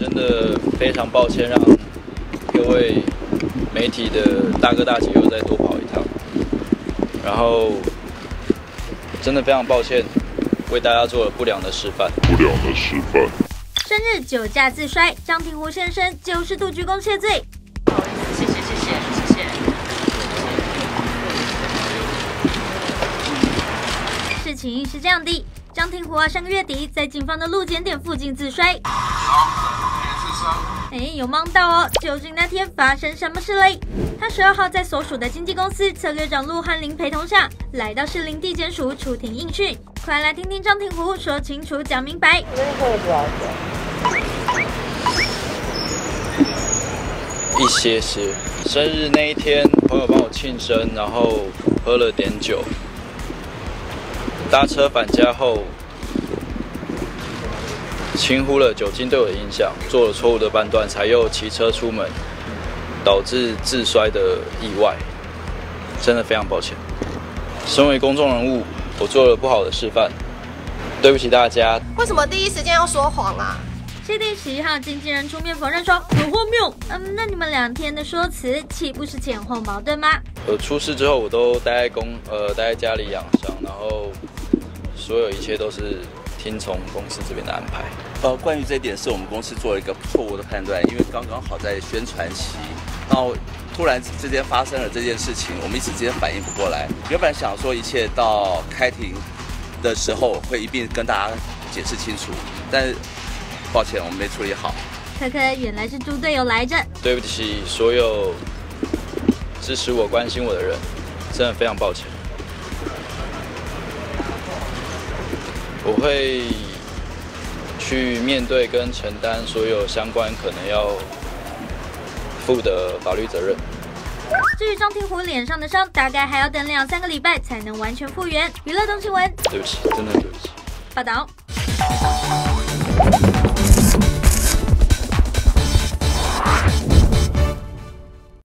真的非常抱歉让各位媒体的大哥大姐又再多跑一趟，然后真的非常抱歉，为大家做了不良的示范。 生日酒驾自摔，张庭湖先生90度鞠躬谢罪。 不好意思，谢谢。 事情是这样的，张庭湖上个月底在警方的路检点附近自摔。有忙到哦，究竟那天发生什么事嘞？他12号在所属的经纪公司策略长陆汉林陪同下，来到士林地检署出庭应讯。快来听听张庭湖说清楚讲明白。 一些，生日那一天，朋友帮我庆生，然后喝了点酒，搭车返家后，轻忽了酒精对我的影响，做了错误的判断，才又骑车出门，导致自摔的意外，真的非常抱歉。身为公众人物，我做了不好的示范，对不起大家。 为什么第一时间要说谎啊 7月11号，经纪人出面否认说很荒谬。那你们2天的说辞岂不是前后矛盾吗？ 出事之后，我都待在家里养伤，然后所有一切都是听从公司这边的安排。 关于这一点，是我们公司做了一个错误的判断，因为刚刚好在宣传期，然后突然之间发生了这件事情，我们一时之间反应不过来。原本想说一切到开庭的时候会一并跟大家解释清楚，但是抱歉，我们没处理好。 可原来是猪队友来着。 对不起所有支持我、关心我的人，真的非常抱歉。我会去面对跟承担所有相关可能要负的法律责任。 至于张庭湖脸上的伤，大概还要等2-3个礼拜才能完全复原。娱乐东新闻， 对不起，真的对不起。 报道。